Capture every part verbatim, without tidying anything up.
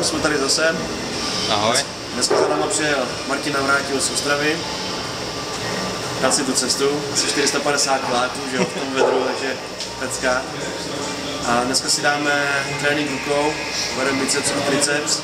Čau, jsme tady zase. Ahoj. Dneska za náma přijel Martin Navrátil z Ostravy. Dal si tu cestu, asi čtyři sta padesát kiláků, že jo, v tom vedru, takže pecka. A dneska si dáme trénink rukou, vedeme biceps a triceps.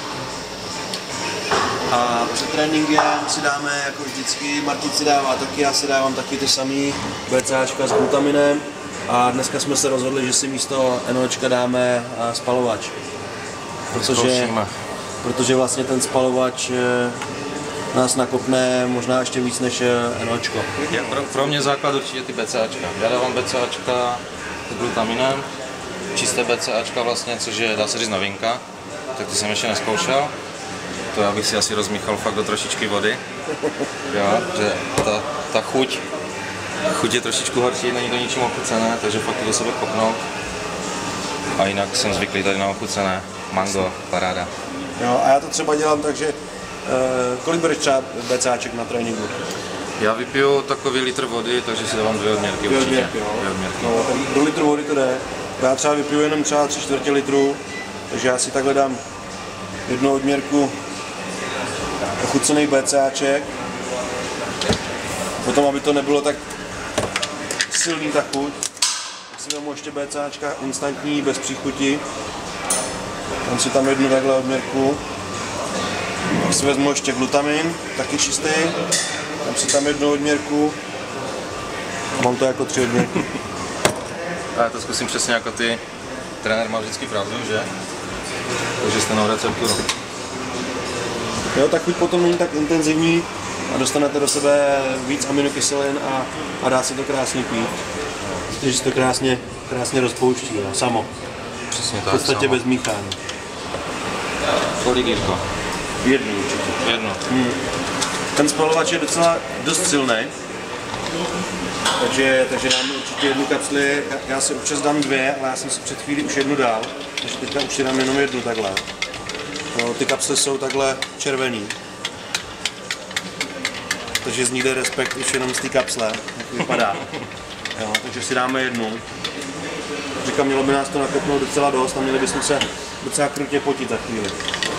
A před tréninkem si dáme, jako vždycky, Martin si dává taky, já si dávám taky ty samý BCAčka s glutaminem. A dneska jsme se rozhodli, že si místo NOčka dáme spalovač. Protože, protože vlastně ten spalovač nás nakopne možná ještě víc než NOčko. Pro, pro mě základ určitě ty BCAčka. Já dávám BCAčka s glutaminem, čisté BCAčka vlastně, což je, dá se říct, novinka. Tak to jsem ještě nezkoušel. To já bych si asi rozmíchal fakt do trošičky vody. Jo, že ta, ta chuť, chuť je trošičku horší, není to ničím ochucené, takže fakt to do sebe kopnout. A jinak jsem zvyklý tady na ochucené. Mango, paráda. Jo, a já to třeba dělám tak, že eh, kolik bereš třeba BCAček na tréninku? Já vypiju takový litr vody, takže si dávám dvě odměrky Dvě určitě. odměrky, jo. Dvě odměrky. No, tak do litru vody to jde. Já třeba vypiju jenom třeba tři čtvrtě litru, takže já si takhle dám jednu odměrku ochucený BCAček. Potom, aby to nebylo tak silný ta chuť, tak si vezmu ještě BCAčka instantní, bez příchuti. Dám si tam jednu takhle odměrku. Pak si vezmu ještě glutamin, taky čistý. Dám si tam jednu odměrku. A mám to jako tři odměrky. A já to zkusím přesně jako ty. Trenér má vždycky pravdu, že? Takže jste na recepturu. Jo, tak chuť potom není tak intenzivní a dostanete do sebe víc aminokyselin a, a dá se to krásně pít. Takže se to krásně, krásně rozpouští, jo, samo. Přesně V tak. podstatě samo. bez míchání. Kolik Jirko? Jednu určitě. Jednu. Hmm. Ten spalovač je docela dost silný. Takže, takže dáme určitě jednu kapsli, já, já si občas dám dvě, ale já jsem si před chvílí už jednu dal, takže teďka už si dám jenom jednu takhle. No, ty kapsle jsou takhle červený. Takže z ní jde respekt už jenom z té kapsle, jak vypadá. Jo, takže si dáme jednu. Říkám, mělo by nás to nakopnout docela dost a měli bychom se docela krutě potit za chvíli.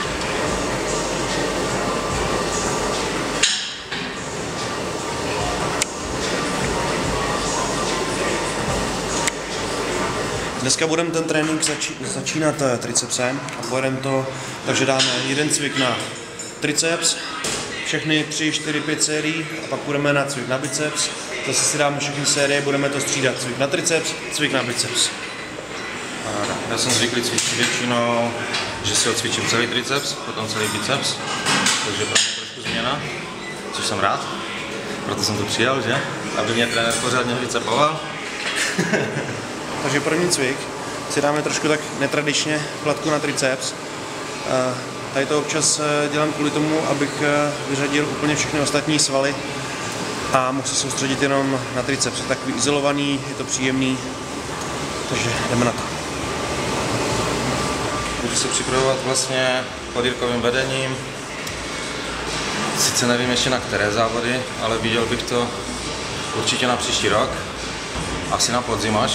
Dneska budeme ten trénink zači začínat tricepsem a pojedeme to, takže dáme jeden cvik na triceps, všechny tři, čtyři, pět sérií a pak budeme na cvik na biceps. Zase si dáme všechny série, budeme to střídat, cvik na triceps, cvik na biceps. Já jsem zvyklý cvičit většinou, že si odcvičím celý triceps, potom celý biceps, takže pro mě trošku změna, což jsem rád, proto jsem tu přijel, že? Aby mě trenér pořádně bicepoval. Takže první cvik si dáme trošku tak netradičně kladku na triceps. Tady to občas dělám kvůli tomu, abych vyřadil úplně všechny ostatní svaly a mohl se soustředit jenom na triceps. Je takový izolovaný, je to příjemný, takže jdeme na to. Budu se připravovat vlastně pod Jirkovým vedením. Sice nevím ještě na které závody, ale viděl bych to určitě na příští rok. Asi na podzim až.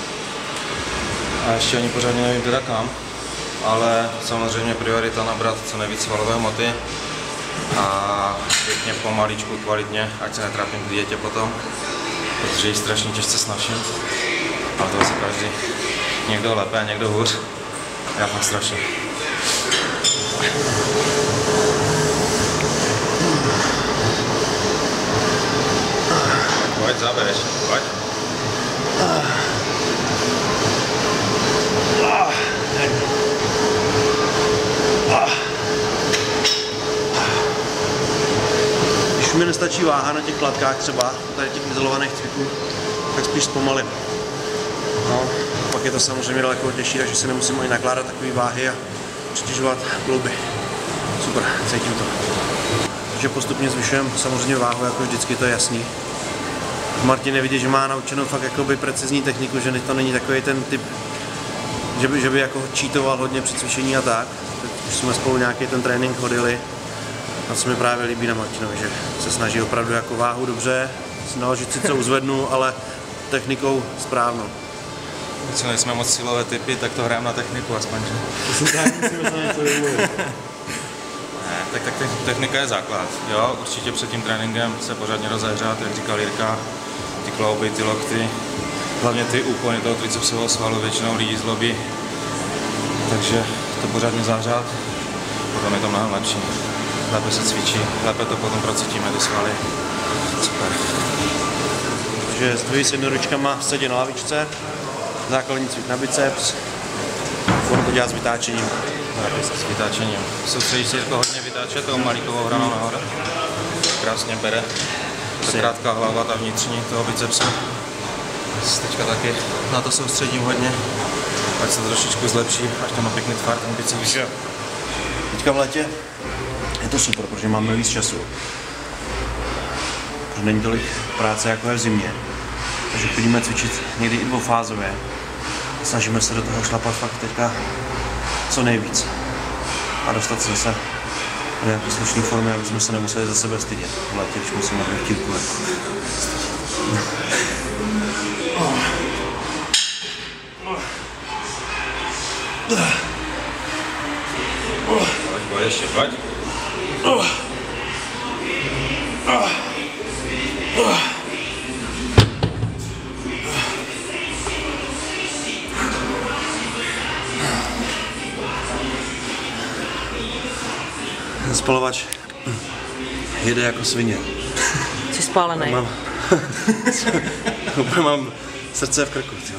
A ještě ani pořádně nevím teda kam. Ale samozřejmě priorita nabrat co nejvíc svalové hmoty. A pěkně pomaličku, kvalitně, ať se netrápím k dietě potom. Protože ji strašně těžce snaším. Ale to asi každý. Někdo lépe, někdo hůř. Já fakt strašně. Pojď, zabereš, pojď. Když mi nestačí váha na těch kladkách třeba, tady těch izolovaných cviků, tak spíš zpomalím. No, pak je to samozřejmě daleko těžší, takže si nemusím ani nakládat takové váhy a přitěžovat klouby. Super, cítím to. Takže postupně zvyšujeme samozřejmě váhu, jako vždycky, to je jasný. Martin nevidí, že má naučenou fakt jakoby precizní techniku, že to není takový ten typ, že by, že by jako cheatoval hodně při cvičení a tak. Teď už jsme spolu nějaký ten trénink hodili. A co mi právě líbí na Martinovi, že se snaží opravdu jako váhu dobře, naložit si co uzvednu, ale technikou správnou. Co nejsme moc silové typy, tak to hrajeme na techniku aspoň. Ne, tak, tak technika je základ. Jo? Určitě před tím tréninkem se pořádně rozehřát, jak říkal Jirka, ty klouby, ty lokty, hlavně ty úpony toho tricepsového svalu, většinou lidí zlobí. Takže to pořádně zahřát, potom je to mnohem lepší. Lépe se cvičí, lépe to potom procítíme, ty svaly. Super. Takže stojí s jednoručkama sedě na lavičce, základní cvik na biceps, ono to dělá s vytáčením. S vytáčením. Soustředíš se jako hodně vytáčet tou malíkovou hranou nahoru. Krásně bere. Ta krátká hlava, ta vnitřní toho bicepsu. Teďka taky na to soustředím hodně. Ať se to trošičku zlepší, až to má pěkný tvar, ten biceps. Teďka v létě je to super, protože máme víc času. Protože není tolik práce, jako je v zimě. Takže chodíme cvičit někdy i dvoufázově. Snažíme se do toho šlapat fakt teďka co nejvíc. A dostat se zase do nějaké slušné formy, aby jsme se nemuseli za sebe stydět. V létě, když musíme na chvílku. Pojď, pojď, ještě, pojď. Spalovač jede jako svině. Jsi spálený. Mám, mám srdce v krku. Tyjo.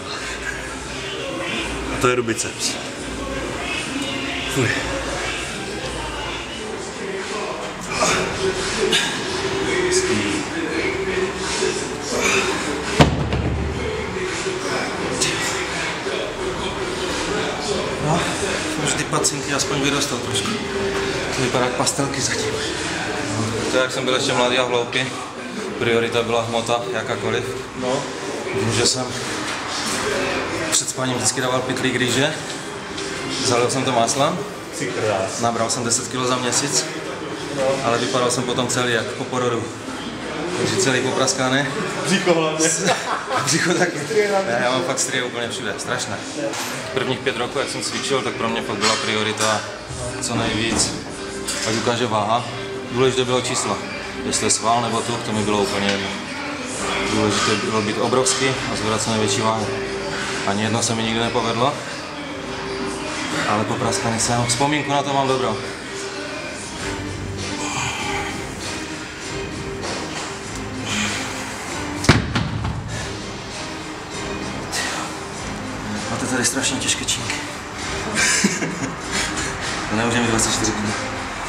A to je biceps. Fuj. No, už ty pacinky aspoň vyrostou trošku. To vypadá jak pastelky zatím. No, to jak jsem byl ještě mladý a hloupý, priorita byla hmota, jakákoliv. No. Vím, že jsem před spáním vždycky dával pytlík rýže, zalil jsem to máslem, nabral jsem deset kilo za měsíc, ale vypadal jsem potom celý jak po porodu. Takže celý popraskaný. Břicho hlavně. Břicho taky. Já, já mám fakt strie úplně všude, strašné. Prvních pět roků, jak jsem cvičil, tak pro mě fakt byla priorita co nejvíc, ať ukáže váha. Důležité bylo číslo. Jestli je sval nebo tuk, to mi bylo úplně jedno. Důležité bylo být obrovský a zvedat co největší váhu. Ani jedno se mi nikdy nepovedlo, ale popraskaný jsem. Vzpomínku na to mám dobrou. Máte tady strašně těžké činky. To nemůže mít dvacet čtyři dní.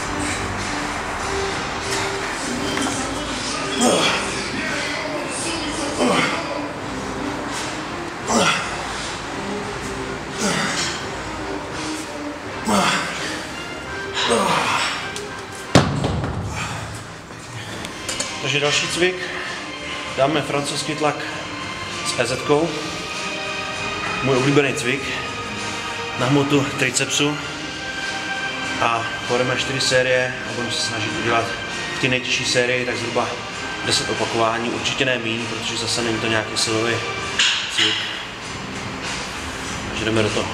Takže další cvik. Dáme francouzský tlak s E Z-kou. Můj oblíbený cvik. Na hmotu tricepsu. A pojedeme čtyři série a budeme se snažit udělat v té nejtěžší sérii tak zhruba deset opakování, určitě ne míň, protože zase není to nějaký silový cvik. Takže jdeme do toho.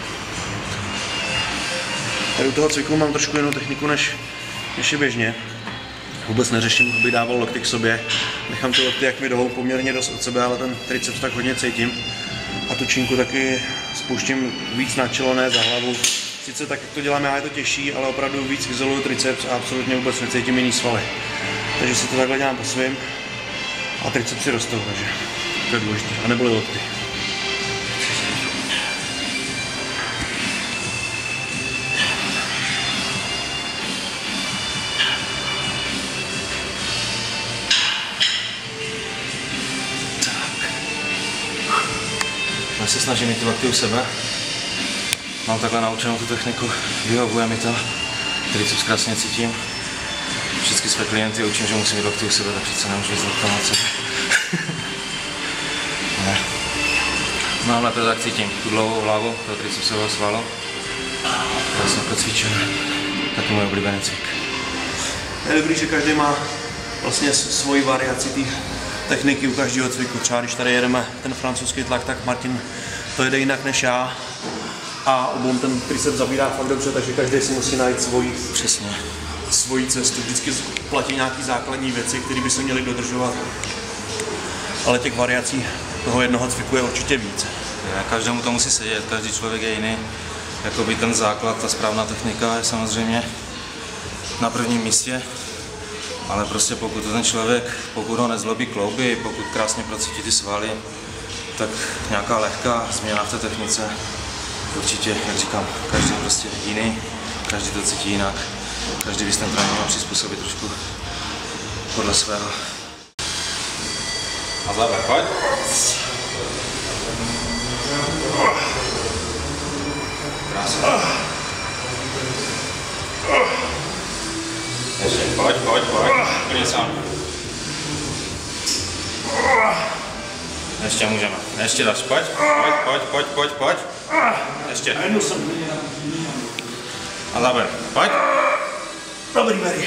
Tady u toho cviku mám trošku jinou techniku než, než je běžně. Vůbec neřeším, abych dával lokty k sobě. Nechám ty lokty, jak mi jdou, poměrně dost od sebe, ale ten triceps tak hodně cítím. A tu činku taky spouštím víc na čelo, ne za hlavu. Sice tak, jak to dělám já, je to těžší, ale opravdu víc izoluju triceps a absolutně vůbec necítím jiný svaly. Takže si to takhle dělám po svým a tricepsy rostou, takže to je důležité. A neboli lokty. Já se snažím mít ty lokty u sebe. Mám takhle naučenou tu techniku, vyhovuje mi to. Triceps krásně cítím. Vždycky své klienty učím, že musím mít lokty u sebe, tak přece nemůžu jít lokta na sebe. Ne. No ale to tak cítím, tu dlouhou hlavu, toho tricepsového svalu. Krásně procvičené. Taky můj oblíbený cvik. Je dobrý, že každý má vlastně svoji variaci té techniky u každého cviku. Třeba když tady jedeme ten francouzský tlak, tak Martin to jede jinak než já. A obou ten tricep zabírá fakt dobře, takže každý si musí najít svoji, Přesně. svoji cestu. Vždycky platí nějaký základní věci, které by se měly dodržovat. Ale těch variací toho jednoho cviku je určitě víc. Každému to musí sedět, každý člověk je jiný. Jakoby ten základ, ta správná technika je samozřejmě na prvním místě. Ale prostě pokud ten člověk, pokud ho nezlobí klouby, pokud krásně procítí ty svaly, tak nějaká lehká změna v té technice. Určitě, jak říkám, každý je prostě jiný, každý to cítí jinak, každý by se ten trénink měl přizpůsobit trošku podle svého. A závěr, pojď. Krásně. Ještě, pojď, pojď, pojď, úplně sám. Ještě můžeme, ještě dáš, pojď, pojď, pojď, pojď, pojď, pojď. Ještě. A záber, pojď. Dobrý, Mary.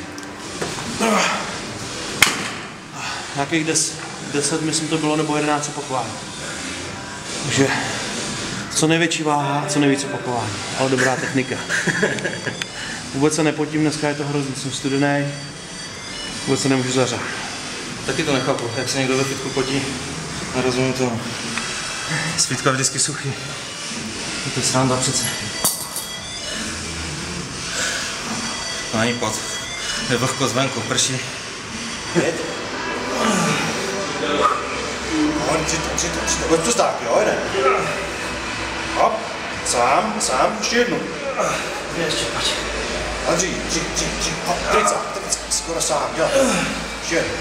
Nějakých des, deset, myslím to bylo, nebo jedenáct opakování. Takže co největší váha, co nejvíc opakování, ale dobrá technika. Vůbec se nepotím, dneska je to hrozný, jsem studený, vůbec se nemůžu zařát. Taky to nechápu, jak se někdo ve fitku potí, nerozumím tomu. Svítka vždycky suchý. Je to sranda přece. No ani pot. Je vlhko zvenku, prší. Pojď, přijďte, přijďte, přijďte. Pojď přestávky, jo, jeden. Hop, sám, sám, ještě jednu. Ještě, pojď. A dřív, dřív, dřív, dřív, hop, trica, trica, skoro sám, jo. Ještě jednu.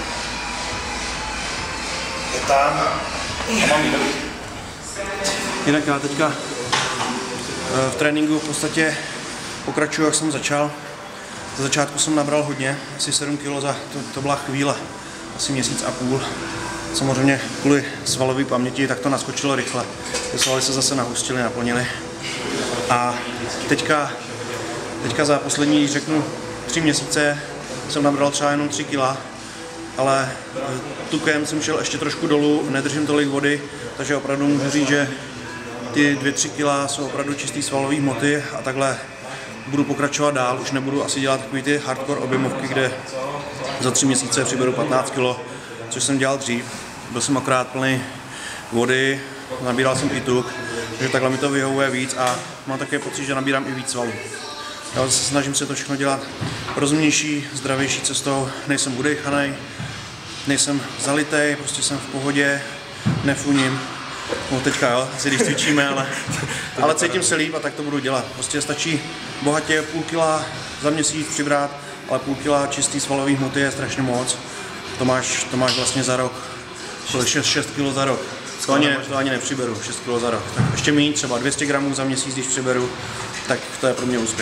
Je tam. A mám jí dobrý. Jinak já teďka v tréninku v podstatě pokračuju, jak jsem začal. Za začátku jsem nabral hodně, asi sedm kilo za, to, to byla chvíle, asi měsíc a půl. Samozřejmě kvůli svalové paměti, tak to naskočilo rychle. Ty svaly se zase nahustily, naplnily. A teďka, teďka za poslední, řeknu, tři měsíce jsem nabral třeba jenom tři kila, ale tukem jsem šel ještě trošku dolů, nedržím tolik vody, takže opravdu můžu říct, že ty dvě tři kila jsou opravdu čistý svalový hmoty a takhle budu pokračovat dál. Už nebudu asi dělat takový ty hardcore objemovky, kde za tři měsíce přiberu patnáct kilo, což jsem dělal dřív. Byl jsem akorát plný vody, nabíral jsem i tuk, takže takhle mi to vyhovuje víc a mám také pocit, že nabírám i víc svalů. Já se snažím se to všechno dělat rozumnější, zdravější cestou, nejsem udejchanej, nejsem zalitej, prostě jsem v pohodě, nefuním. No teďka jo, asi když cvičíme, ale, ale cítím se líp a tak to budu dělat. Prostě stačí bohatě půl kila za měsíc přibrat, ale půl kila čistý svalový hmoty je strašně moc. To máš, to máš vlastně za rok, kolik šest kilo za rok. To ani, to ani nepřiberu, šest kilo za rok. Tak ještě méně, třeba dvě stě gramů za měsíc, když přiberu, tak to je pro mě úspěch.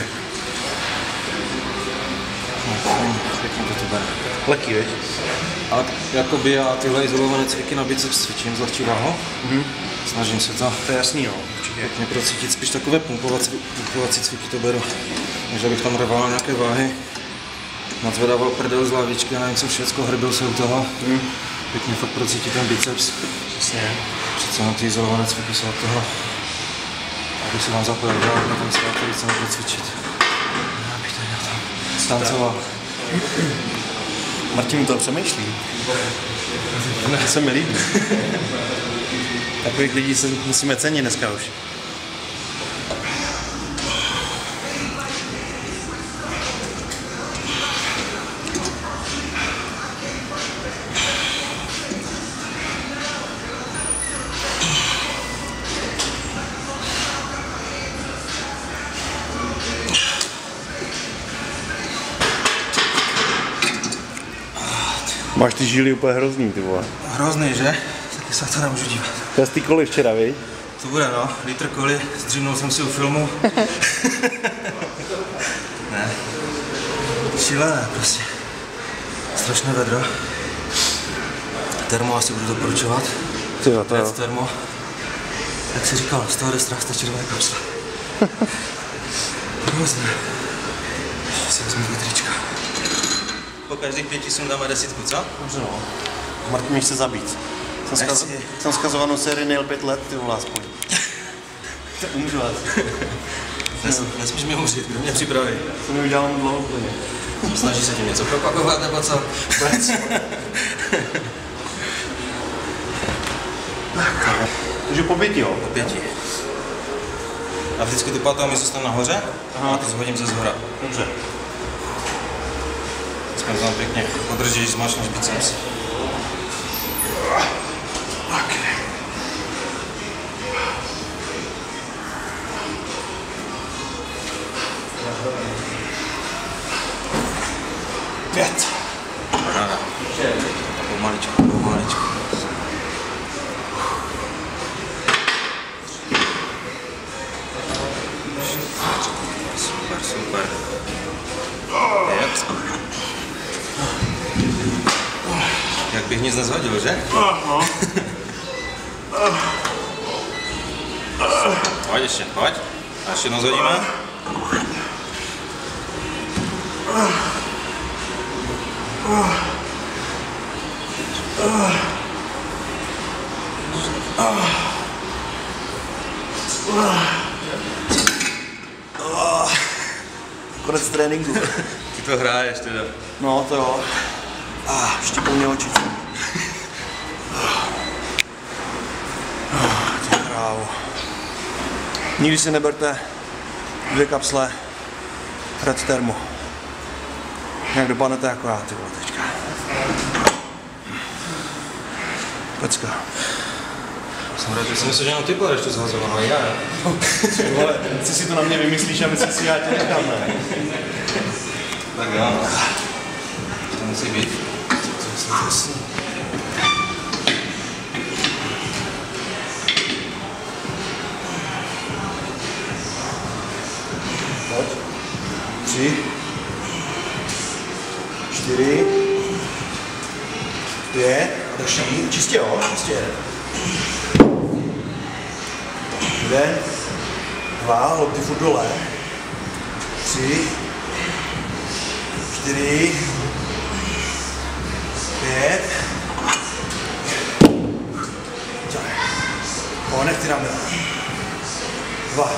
Pěkně to tu bere. Lehký, viď? A jakoby já tyhle izolované cviky na biceps cvičím s lehčí váhou. Mm-hmm. Snažím se to. To je jasný, jo, určitě. Pěkně procítit, spíš takové pumpovací, pumpovací cviky to beru. Než abych tam rval nějaké váhy, nadzvedával prdel z lavičky a nevím co všecko, hrbil se u toho. Mm. Pěkně fakt procítit ten biceps. Přesně. Přece na ty izolované cviky jsou od toho, abych se vám zapojil dál na ten sval, který chceme procvičit. Abych to dělal tam stancoval. Martin to přemýšlí. To se mi líbí. Takových lidí se musíme cenit dneska už. Máš ty žíly úplně hrozný, ty vole. Hrozný, že? Taky se na to nemůžu dívat. To je z ty koly včera, viď? To bude, no. Litr koli, zdřímnul jsem si u filmu. Ne. Šílené, prostě. Strašné vedro. Termo asi budu doporučovat. Ty jo, to jo. Termo. Jak jsi říkal, z toho jde strach z té červené kapsle. Hrozné. Ještě si vezmu trička. Po každých pěti sundáme desítku, co? Dobře, no. Martin mi chce zabít. Jsem, skaz... jsem skazovanou sérii nejel pět let, ty vole, aspoň. Tak umřu vás. Nesmíš mě umřít, kdo mě připraví. To mi udělal dlouho úplně. Snaží se tím něco propagovat, nebo co? Takže po pěti, jo? Po pěti. A vždycky ty patou mi zůstanu nahoře. Aha. A ty zhodím ze zhora. Dobře. Jsme tam pěkně podržíš, zmáčkneš biceps. Pět. Ráda. Pomaličku, pomaličku. Super, super. Pět. Jak bych nic nezhodil, že? Pojď ještě, pojď. A ještě jednou zhodíme. Konec tréninku. Ty to hraješ teda. No to jo. Ah, štípou mě oči. Ty krávo. Nikdy si neberte dvě kapsle Red Thermo. Jak dopadnete jako já, ty vole, teďka. Pecka. Jsem rád, že jsem myslel, že jenom ty budeš to zhazovat, ale já. Vole, ty si to na mě vymyslíš a myslíš si, já tě nechám, ne? Tak jo. To musí být. Pojď. Tři. Čtyři. Pět. A další. Čistě, jo? Čistě. Jeden. Dva. Lopty furt dole. Tři. Čtyři. Pět. O, nech ty ramena. Dva.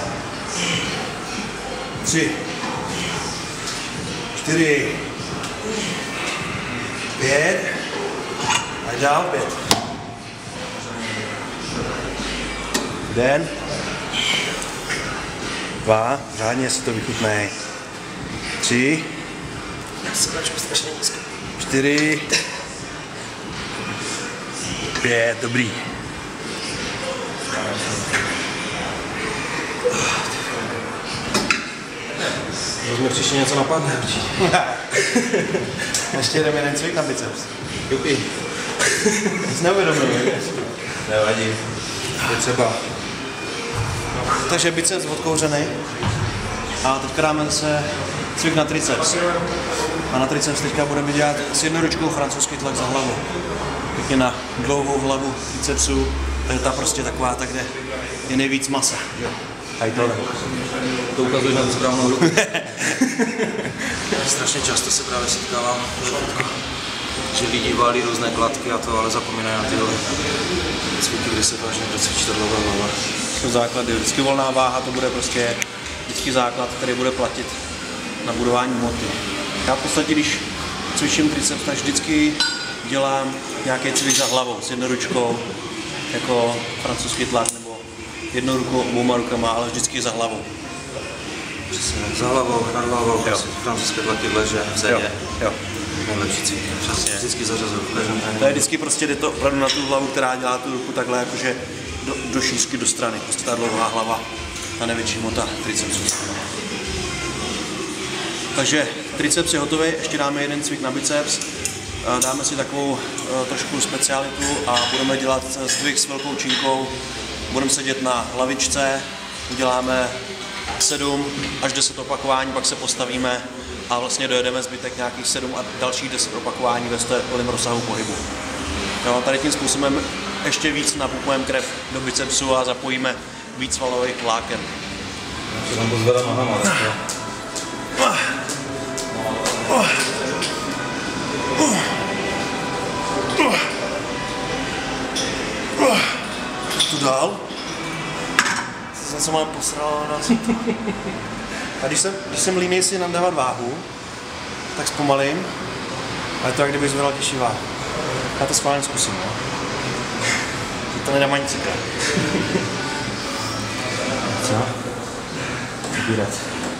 Tři. Čtyři. Pět. A dál pět. Jeden. Dva. Řádně si to vychutnej. Tři. Čtyři. Pět. Dobrý. Rozumím, příště něco napadne určitě. Ještě jdeme jeden cvik na biceps. Jupi. Nic neuvědomil. Nevadí. Je třeba. Takže biceps odkouřený. A teďka dáme zase cvik na triceps. A na triceps teďka budeme dělat s jednoručkou francouzský tlak za hlavu. Pěkně na dlouhou hlavu tricepsu. To je ta prostě taková, tak kde je nejvíc masa. Jo. Tady tohle. To ukazuje na tu správnou ruku. Strašně často se právě setkávám, že lidi válí různé kladky a to, ale zapomínají na tyhle cviky, kdy se vážně procvičí ta dlouhá hlava. To základy. Vždycky volná váha, to bude prostě vždycky základ, který bude platit na budování hmoty. Já v podstatě, když cvičím triceps, tak vždycky dělám nějaký cvik za hlavou s jednoručkou, jako francouzský tlak, nebo jednou rukou, obouma rukama, ale vždycky za hlavou. Přesně, za hlavou, nad hlavou, francouzské tlaky v leže, v zedě. Jo, jo. Nejlepší cvik. Přesně. Vždycky zařazuju v každém tréninku. To je vždycky prostě, jde to opravdu na tu hlavu, která dělá tu ruku takhle jakože do, do šířky, do strany. Prostě ta dlouhá hlava, ta největší hmota tricepsu. Takže triceps je hotový, ještě dáme jeden cvik na biceps. Dáme si takovou uh, trošku specialitu a budeme dělat zdvih s velkou činkou. Budeme sedět na hlavičce, uděláme sedm až deset opakování, pak se postavíme a vlastně dojedeme zbytek nějakých sedm a dalších deset opakování ve stojatkovém rozsahu pohybu. Jo, tady tím způsobem ještě víc napumpujeme krev do bicepsu a zapojíme víc svalových vláken. Já se tam pozvedám nohama. Tu dál. jsem se mám posral na A když jsem, když jsem línej si nadávat váhu, tak zpomalím, ale to jak kdybych zvedal těžší váhu. Já to schválně zkusím, no. To nedám ani třikrát. Co? Vybírat.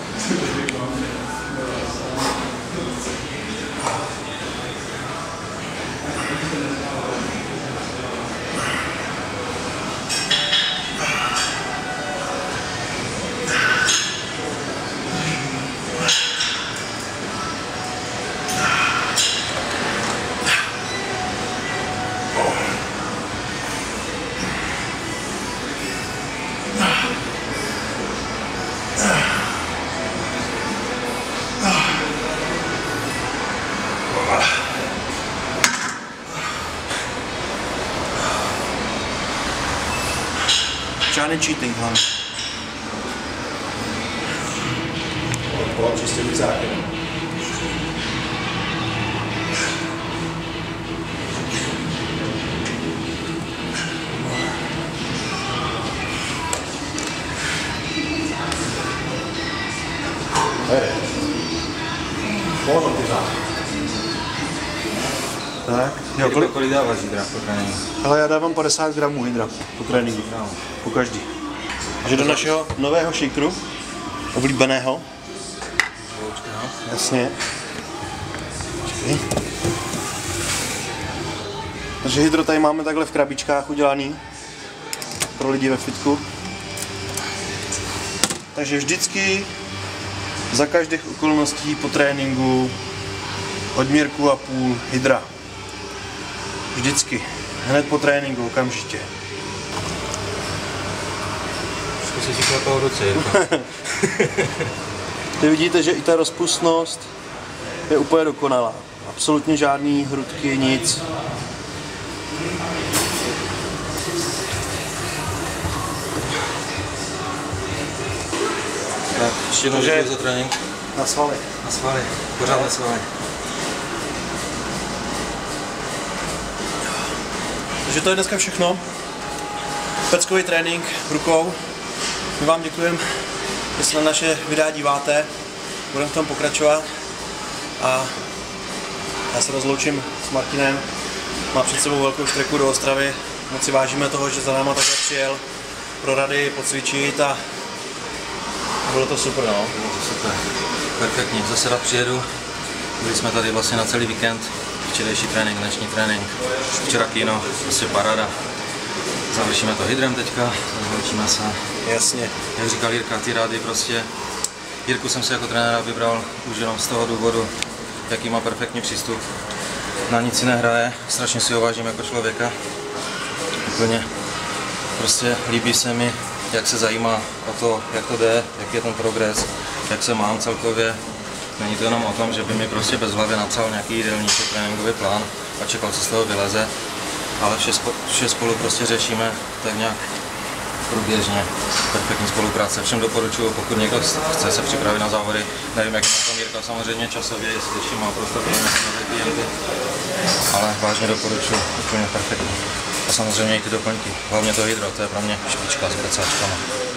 Žádný cheating hlavně. To čistě vyzáky. Hej. Pohodlný ty záky. Tak. Jo, kolik, kolik dáváš hydra po tréninku? Ale já dávám padesát gramů hydra po tréninku. No. Po každý. Takže do našeho nového shakeru, oblíbeného. Jasně. Počkej. Takže hydro tady máme takhle v krabičkách udělaný pro lidi ve fitku. Takže vždycky za každých okolností po tréninku odměrku a půl hydra. Vždycky. Hned po tréninku, okamžitě. Zkusí si klepal v ruce, Jirko. Ty vidíte, že i ta rozpustnost je úplně dokonalá. Absolutně žádný hrudky, nic. Tak, ještě jednou Takže- děkuji za trénink. Na svaly. Na svaly, pořád na svaly. Takže to je dneska všechno. Peckový trénink rukou. My vám děkujeme, že se na naše videa díváte. Budeme v tom pokračovat. A já se rozloučím s Martinem. Má před sebou velkou štreku do Ostravy. Moc si vážíme toho, že za náma takhle přijel pro rady pocvičit a bylo to super, no. Bylo to super. Perfektní. Zase rád přijedu. Byli jsme tady vlastně na celý víkend. Včerejší trénink, dnešní trénink. Včera kino, prostě paráda. Završíme to hydrem teďka, završíme se. Jasně. Jak říkal Jirka, ty rády prostě. Jirku jsem si jako trenéra vybral už jenom z toho důvodu, jaký má perfektní přístup. Na nic si nehraje, strašně si ho vážím jako člověka. Úplně. Prostě líbí se mi, jak se zajímá o to, jak to jde, jak je ten progres, jak se mám celkově. Není to jenom o tom, že by mi prostě bez hlavy napsal nějaký jídelníček, tréninkový plán a čekal, co z toho vyleze, ale vše, spo, vše spolu prostě řešíme tak nějak průběžně. Perfektní spolupráce. Všem doporučuji, pokud někdo chce se připravit na závody, nevím, jak je na tom Jirka samozřejmě časově, jestli ještě má prostor pro nějaké nové klienty, ale vážně doporučuji, úplně perfektní. A samozřejmě i ty doplňky, hlavně to hydro, to je pro mě špička s brcáčkama.